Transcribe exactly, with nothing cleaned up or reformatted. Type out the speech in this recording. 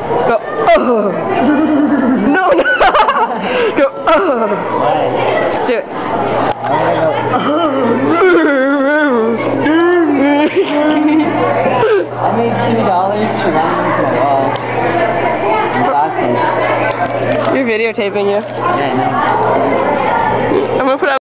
Go, oh. No, no. Go, oh. Just do it. I made three dollars to run into a wall. It's awesome. You're videotaping you. Yeah, I know. I'm gonna put out